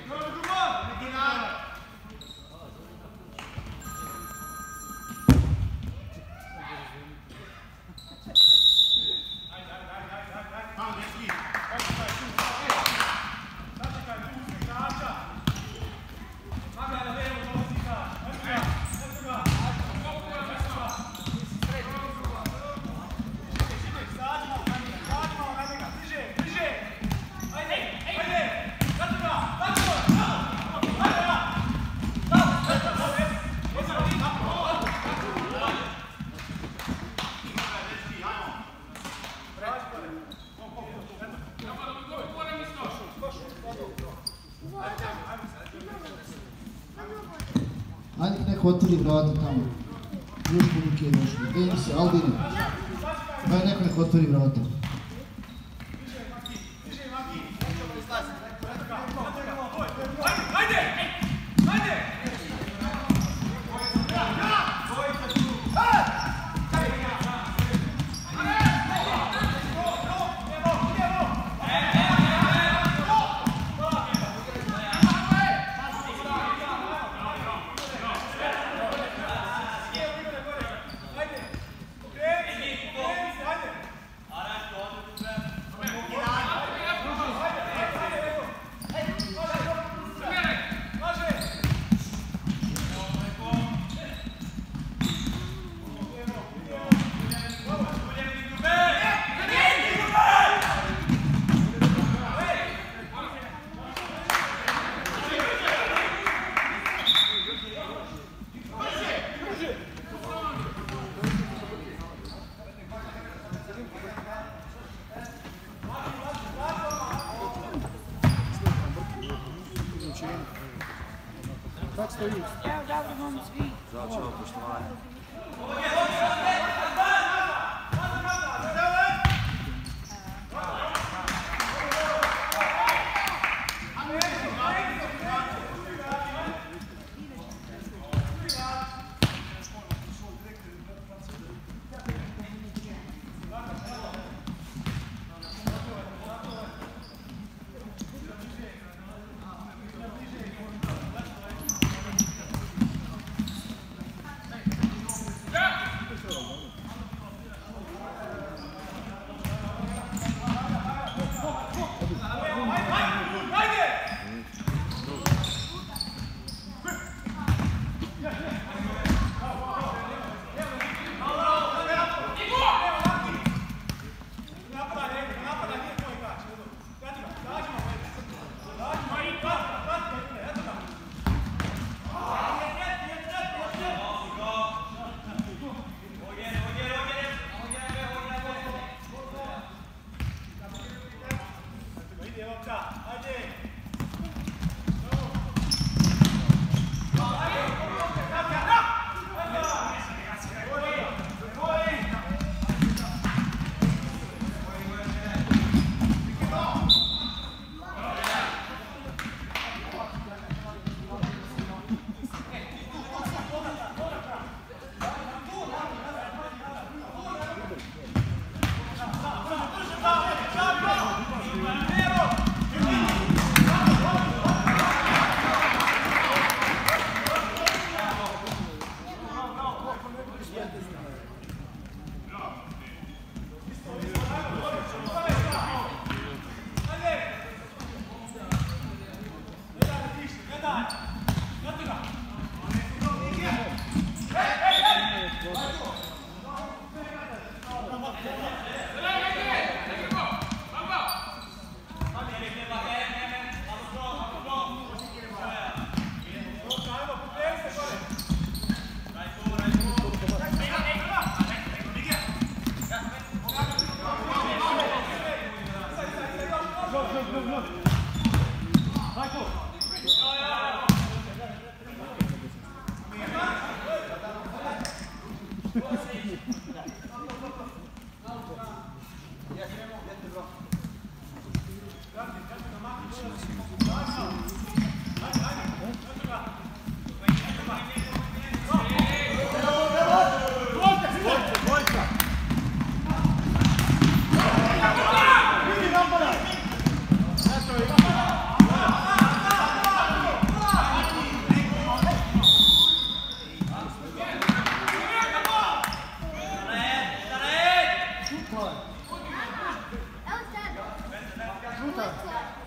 Ajde neko otvori vrata tamo. Još publike je došli. Dejim se, Albine. Ajde neko neko otvori vrata. Как стоит? Ja, dobro vam svi. Začelo poštovanje.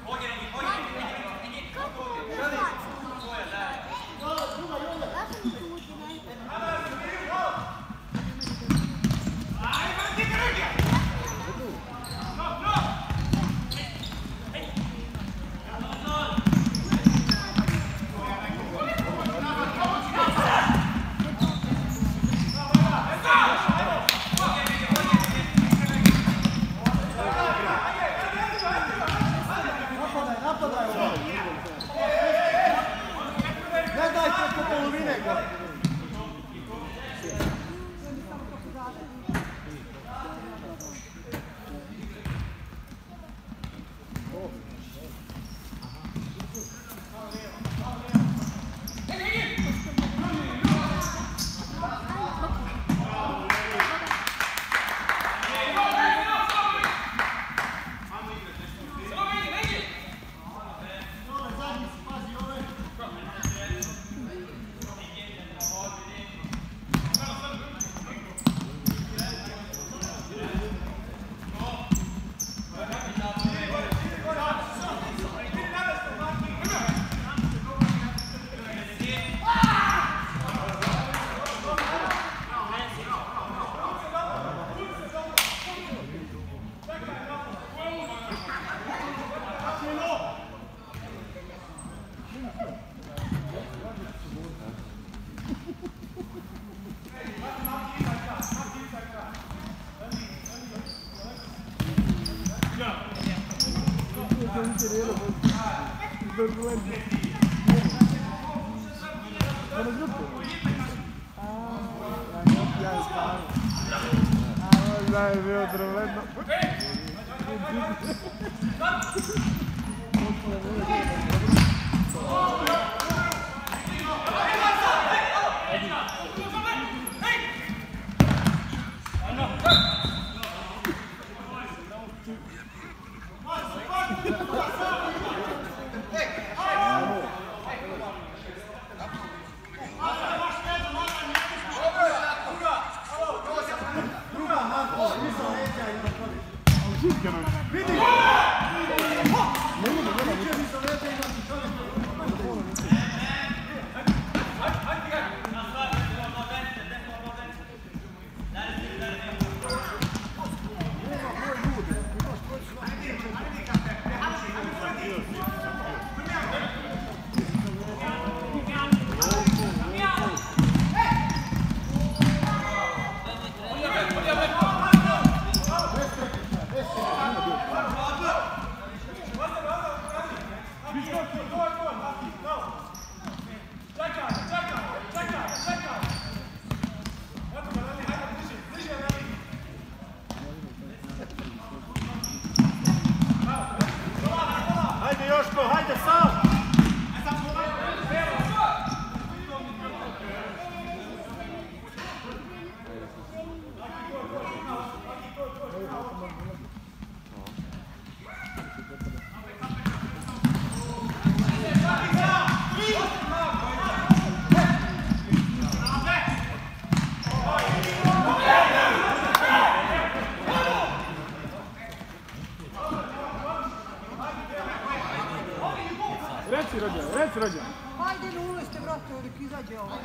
Rođa. Hajde, ne ulazite, vrati, ovdje izađe ovo.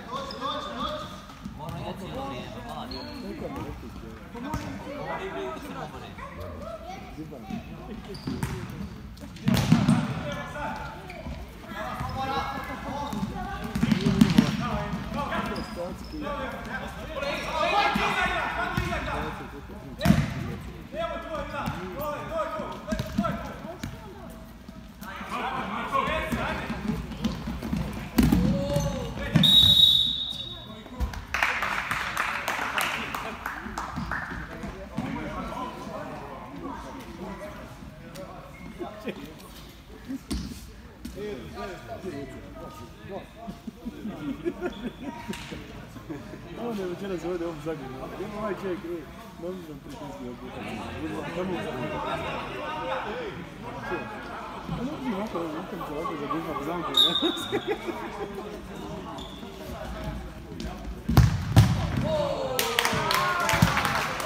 Moram je cijelo vrijeme, mladi. On je večeras ovdje ovom Zagrebu. Ima ovaj čovjek, možda sam pritisnio ovdje. Tamo on uzim ovako za Guzmak zamke.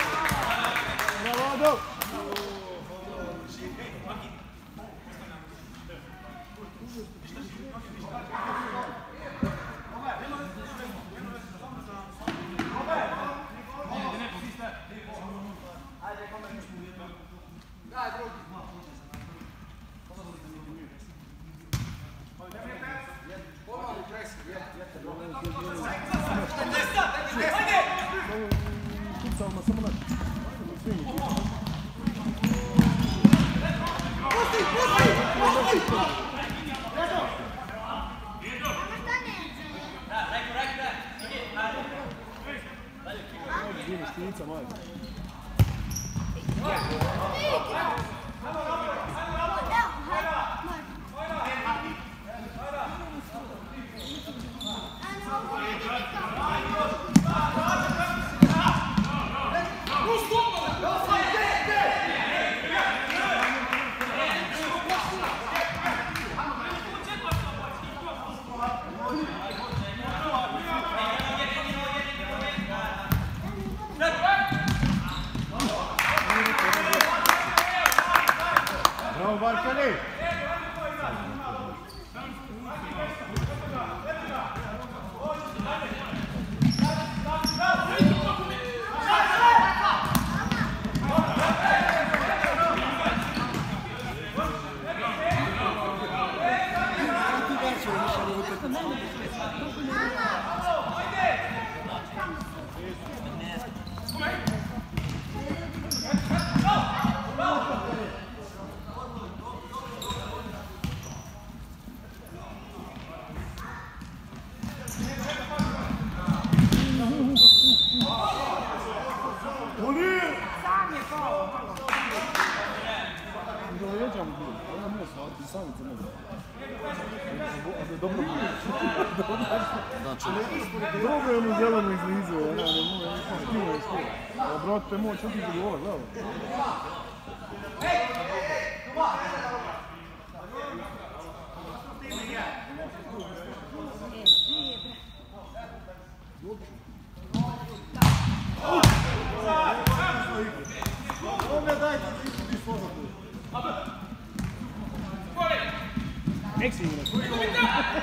Bravo, Ado! Dobro je ono zeleno izlizuje, ona ne može, skino je skoro. A brat, to je moć otići gola, gledaj. Ome dajte, ti složa tu. Eksi igra.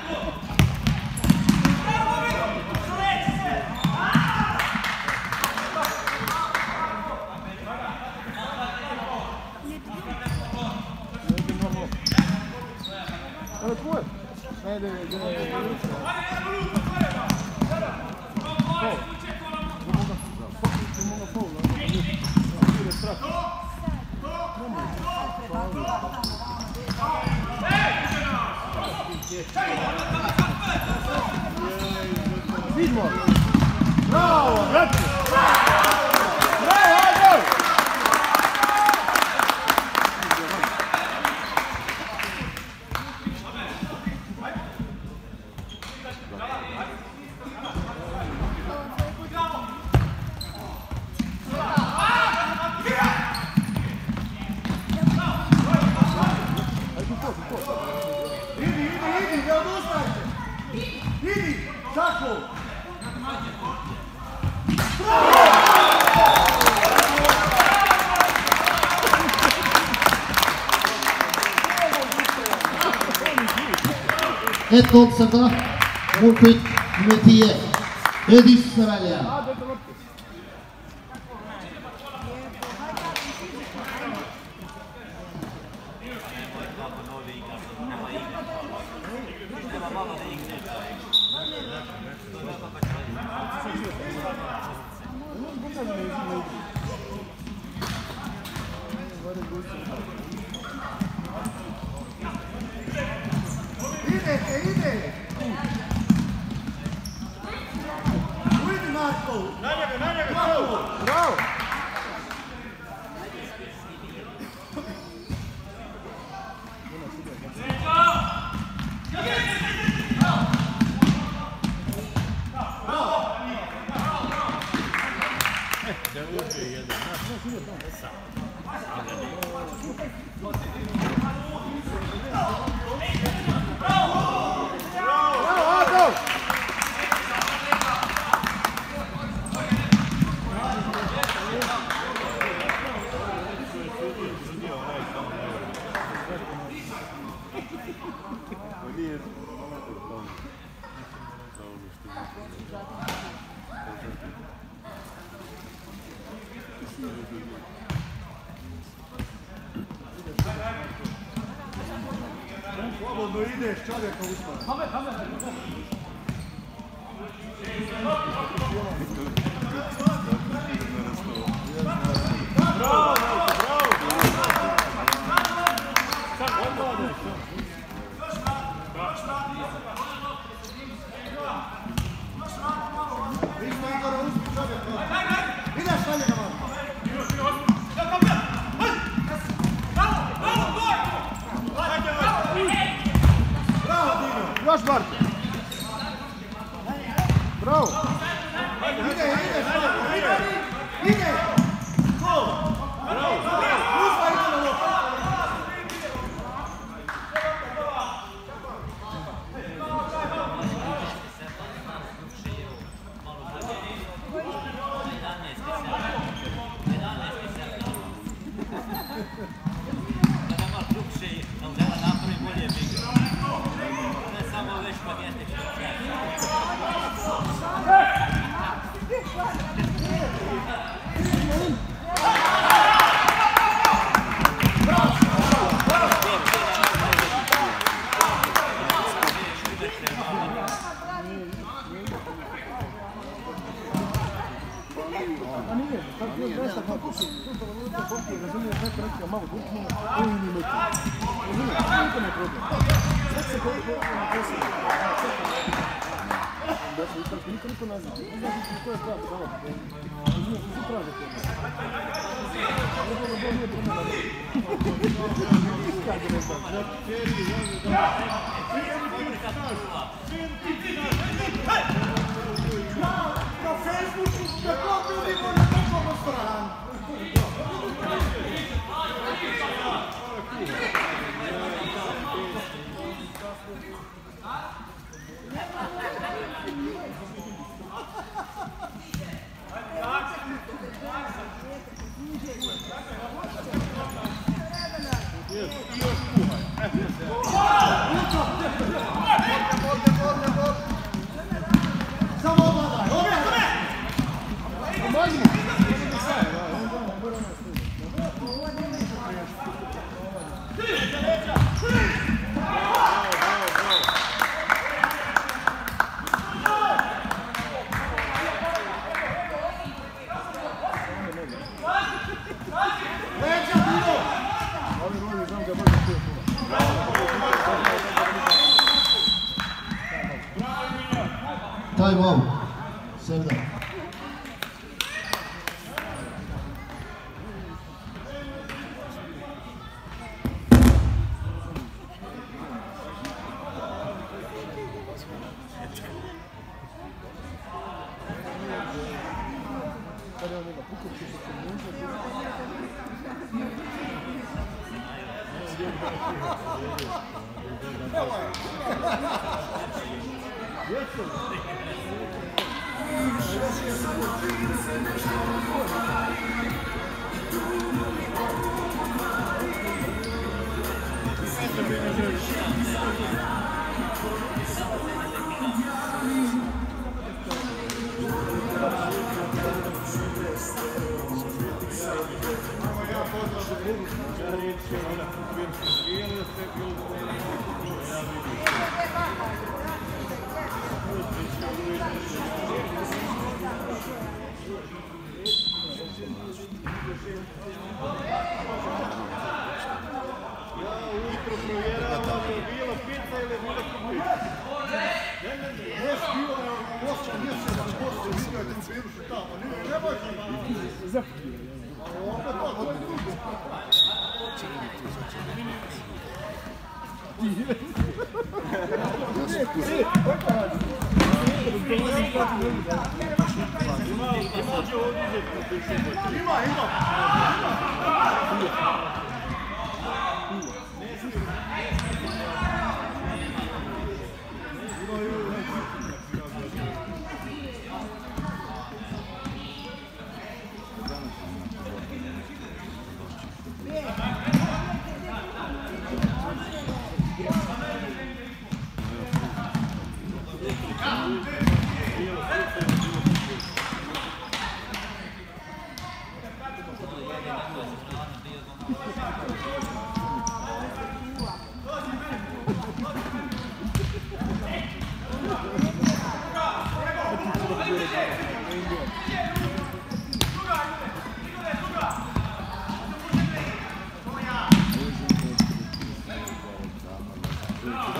Ale tvoje? Ajde, vidimo! Bravo, brate! Bravo, ajde! Ett offsida, målskytt nummer 10, Edis Saralja. Bravo! Nije. Slobodno ideš, čovjeka uspava. Bravo, bravo! Sad odmah. Ideš na njega, malo. Bravo, Dino. Još Barko. Bravo. Ide. Gol. Bravo. Uzma ide na lopu. Na Facebooku kako ljudi vole tako stranu. Samo odgledaj, odgledaj! Pomozi mu! Leđa, Dino! Time out. Sevda.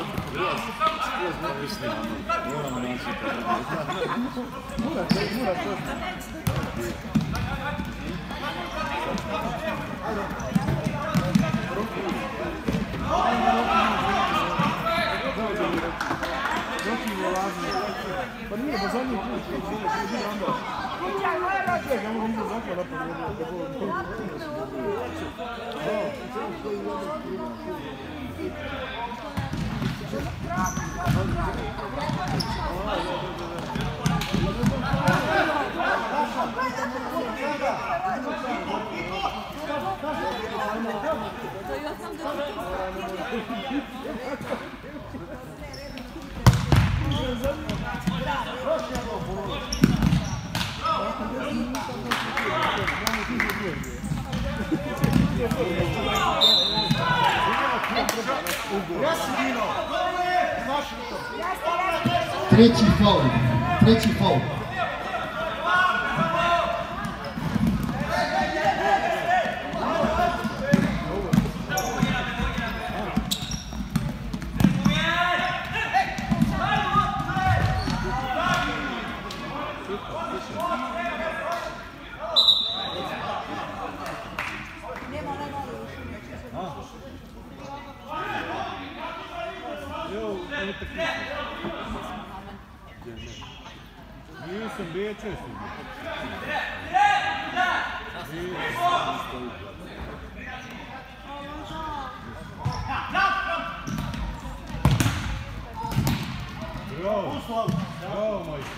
Pa nije, bo zadnji put, onda. Čekaj, ja moram iza zakla Treći faul. Treći faul. Nisam bio često. Bravo, bravo majke.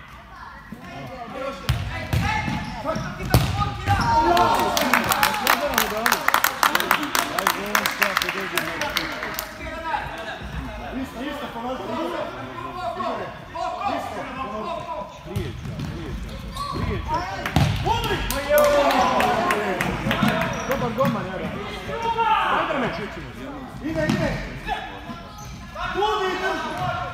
Dobar golman, jada. Ajde me. Ide. Budi i drži.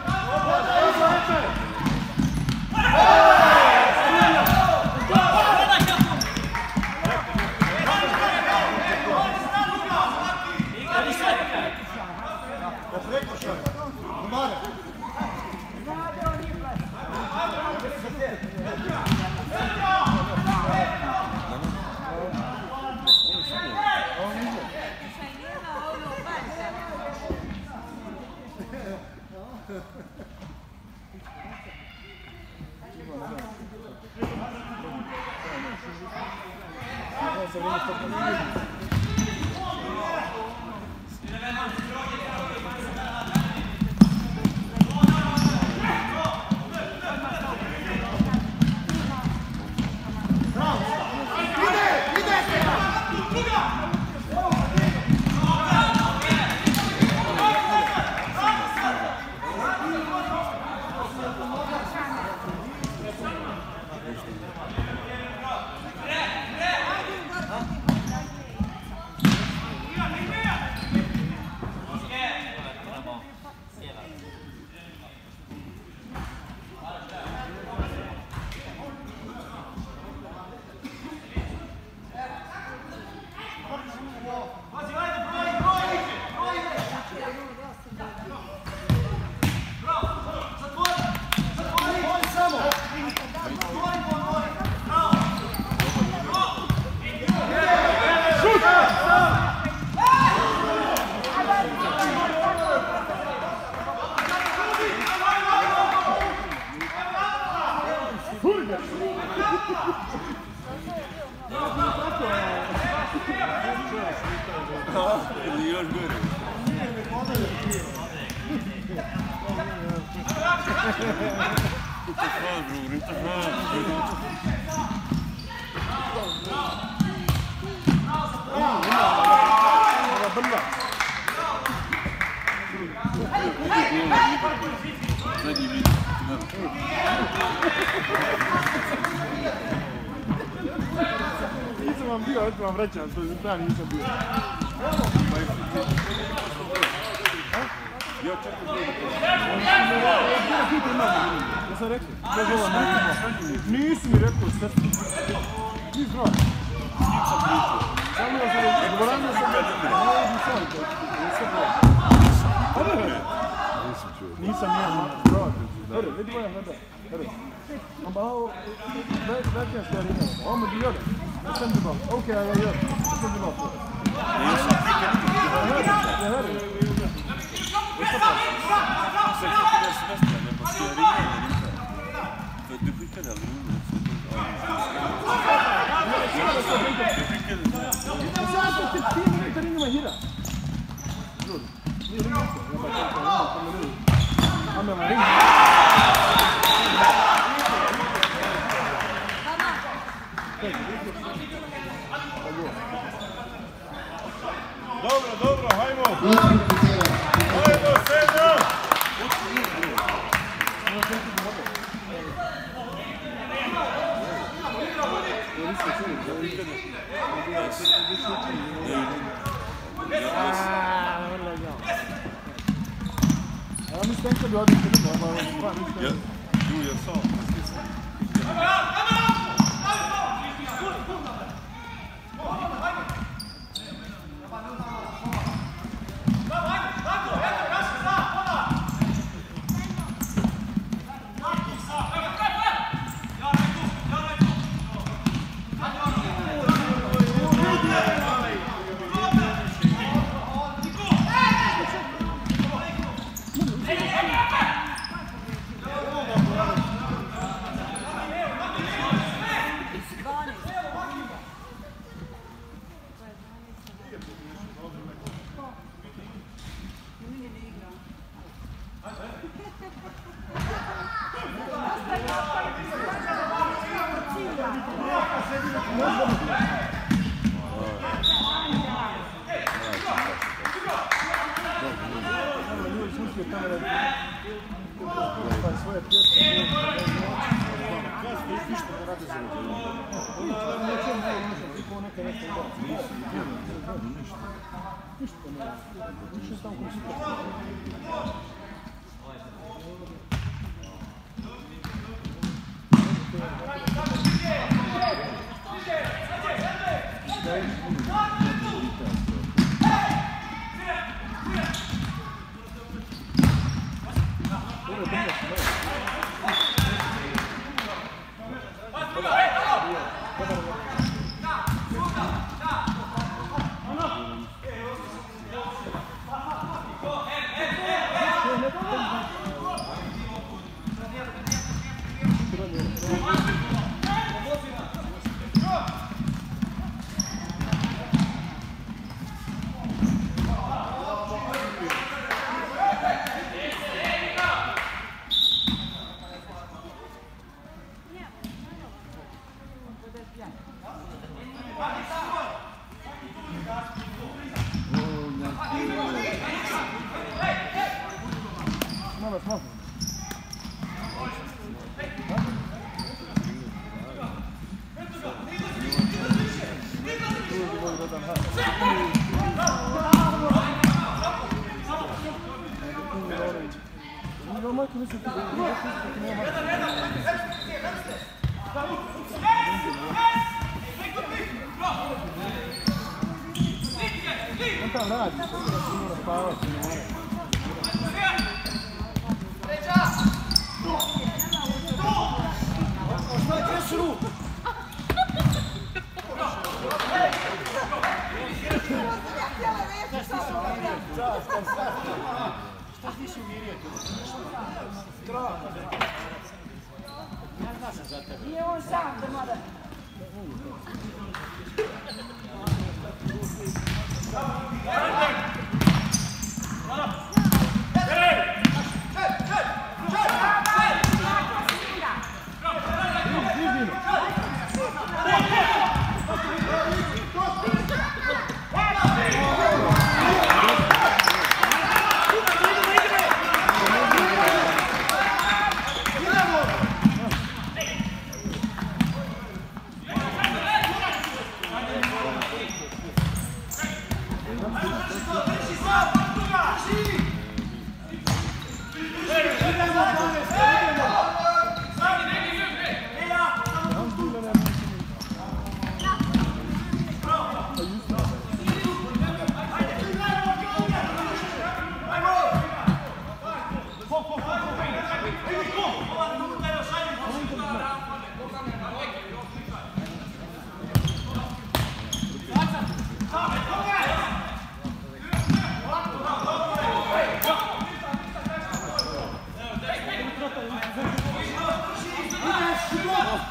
Ili još gore. Zadnji vid. Nisam vam bio, ovdje vam vraćam, to je strani nisam bio. Ja čekam da Ja sam rekao, nisi mi rekao sve. Ti znao. Samo ja sam rekao, govoranio sam rekao, ne vidi sam to. Nisam ja. Hörru, vet du vad jag hörde? Hörru. Han bara, verkligen ska jag ringa. Ja, men du gör det. Och sen du bara, okej, jag gör det. Och sen du bara, jag hör det. Sen fick jag semestern, jag bara, ska jag ringa eller inte? För du skickade aldrig numret. Jag skickade det. Jag sa att typ 10 minuter ringer man Hira. Bror, ni ringer inte. Jag bara, jag kommer nu. Ja, men man ringer. Dobro, hajmo! Utkritikera. Hajmo, sedno! Jag misstänkte att du hade inte det. Jo, jag sa. Nije on sam da mada.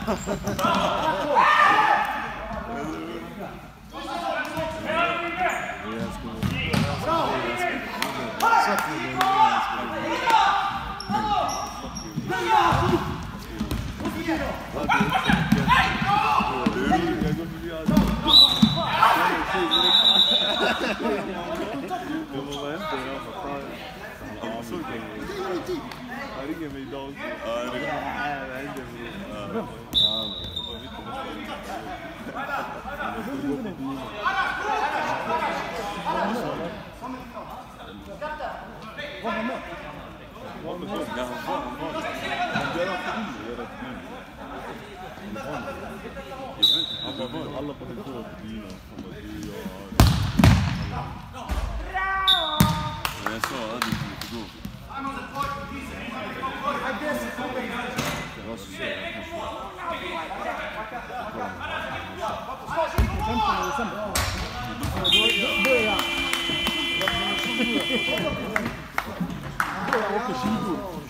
Alla på det tåget dina från det du gör. Jag sa att du kunde gå. Jag ser jag åker 20.